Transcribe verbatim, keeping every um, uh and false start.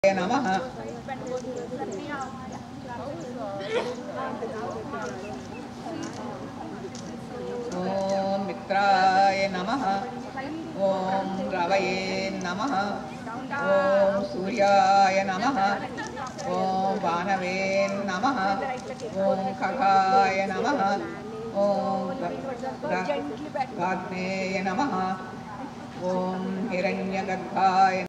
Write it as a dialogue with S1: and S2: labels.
S1: नमः। ओम मित्राय नमः। ओम रवये नमः। ओम सूर्याय नमः। ओम भानवे नमः। ओम खगाय नमः। ओम गाग्नेय नमः। ओम हिरण्यगर्भाय